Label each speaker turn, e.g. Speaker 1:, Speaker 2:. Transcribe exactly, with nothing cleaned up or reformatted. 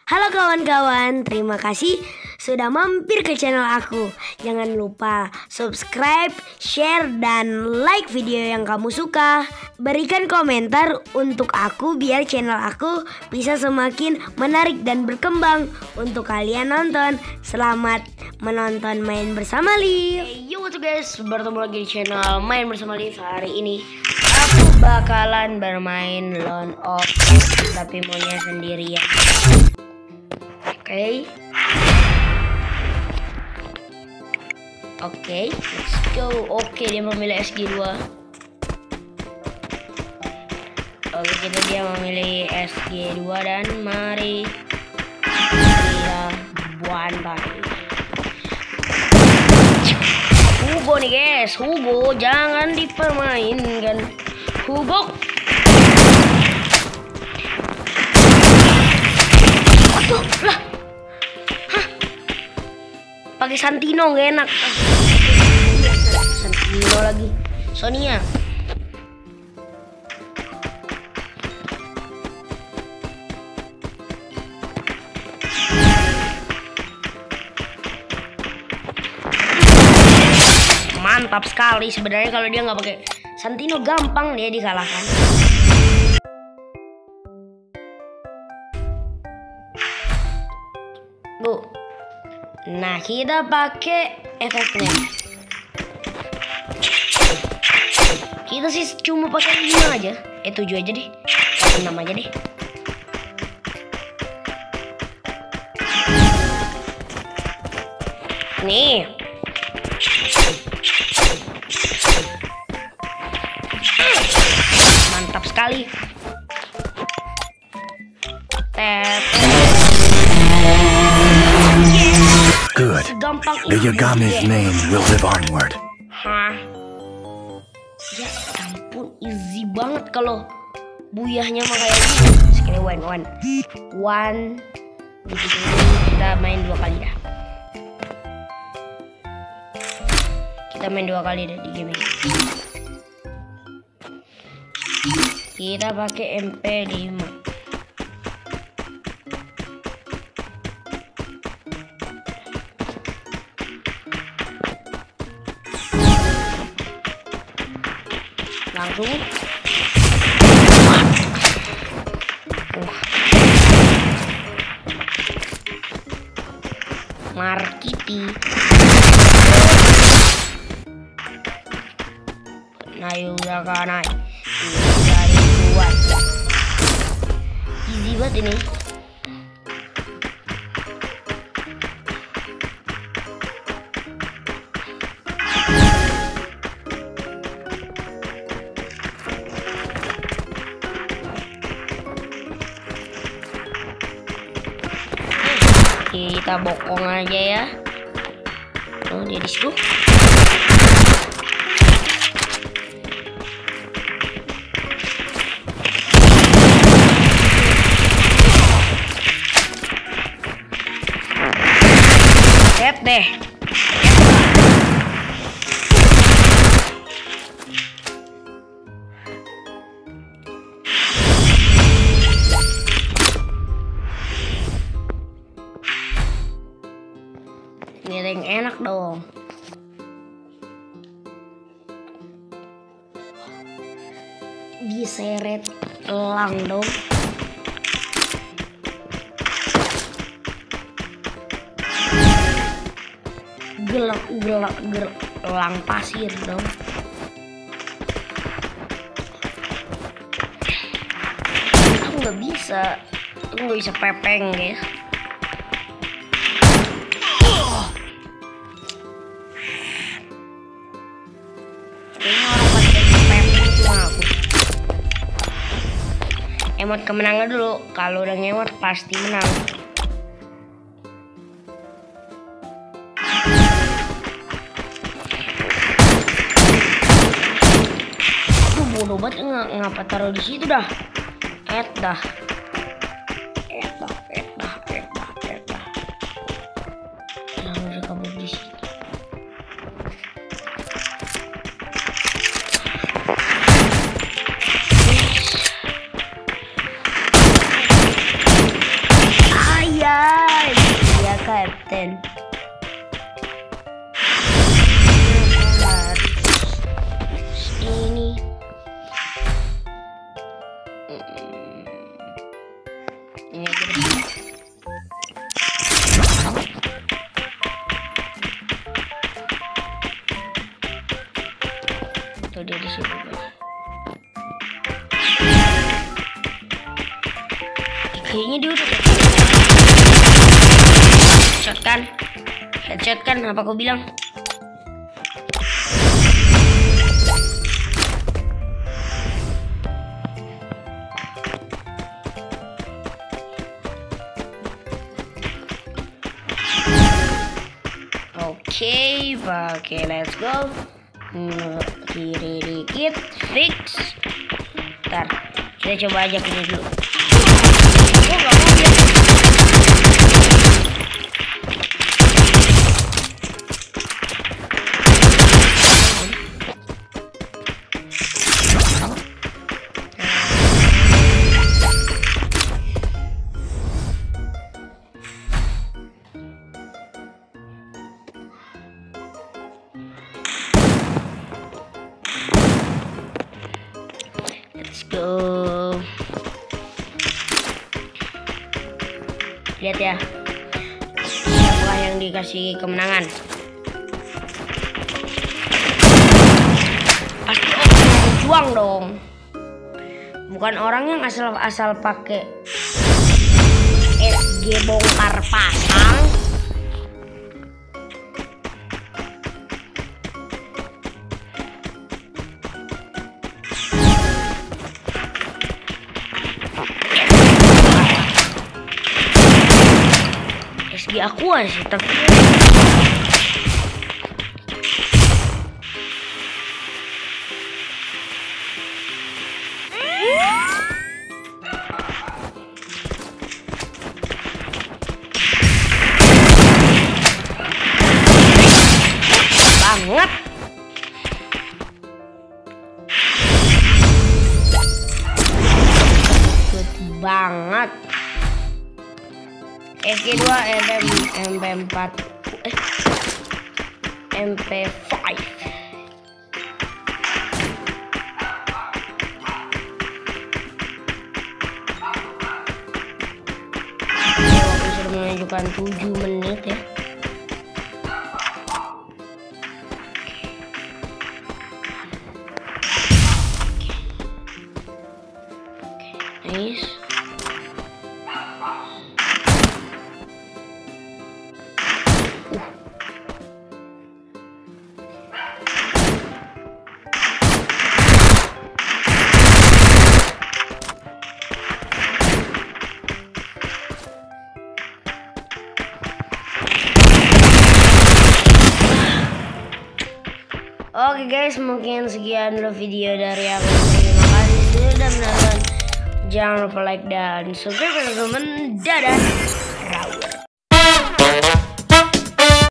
Speaker 1: Halo kawan-kawan, terima kasih sudah mampir ke channel aku. Jangan lupa subscribe, share, dan like video yang kamu suka. Berikan komentar untuk aku biar channel aku bisa semakin menarik dan berkembang untuk kalian nonton. Selamat menonton Main Bersama Liv. Hey, yo what's up guys, bertemu lagi di channel Main Bersama Liv. Hari ini aku bakalan bermain Lone of Us, tapi maunya sendirian. Oke okay. Oke okay, let's go. Oke okay, dia memilih S G dua. Oke okay, kita dia memilih S G dua dan mari kita bantai. Hugo nih guys, Hugo jangan dipermainkan. Hugo aduh lah, hah, pakai Santino gak enak. Santino lagi, Sonia. Mantap sekali sebenarnya kalau dia nggak pakai Santino, gampang dia dikalahkan. Bu, nah kita pakai efeknya. Kita sih cuma pakai lima aja, eh tujuh aja deh, enam aja deh. Nih. Mantap sekali.
Speaker 2: Good. The Yagami's name will live onward.
Speaker 1: Hah? Ya ampun, easy banget kalau buyahnya mah kayak gini. Sekali one one one. Kita main dua kali dah. Kita main dua kali dah di game ini. Kita pakai M P lima. Langsung. Uh. Markiti. Nayu Zakanai. Dari kuat. Easy banget ini. Kita bokong aja ya. Oh, dia di situ. Set deh. Ini yang enak dong. Diseret elang dong. Gelak gelak gelak elang pasir dong. Aku nggak bisa, aku nggak bisa pepeng guys. Emot kemenangan dulu, kalau udah ngemot pasti menang. Aduh bodoh banget, nggak ngapa taruh di situ dah. Et dah, et dah, et dah, et dah, et dah. Nah, udah kabur di situ. ten. Ini ini aja deh. Tuh dia di situ. Kayaknya dia udah headshot kan? Headshot kan? Apa aku bilang? Oke, oke, let's go. Kiri dikit, fix. Ntar, kita coba aja ini dulu. Oh, gak mau dia. Let's go. Lihat ya, siapa yang dikasih kemenangan? Pasti orang yang berjuang dong, bukan orang yang asal-asal pakai S G bongkar pasang. S G aku sih tapi banget. Good banget. S G dua, M P empat, eh, M P lima. Waktu sudah menunjukkan tujuh menit ya. Nice. Oke guys, mungkin sekian dulu video dari aku. Terima kasih sudah menonton. Jangan lupa like dan subscribe teman-teman. Dadah.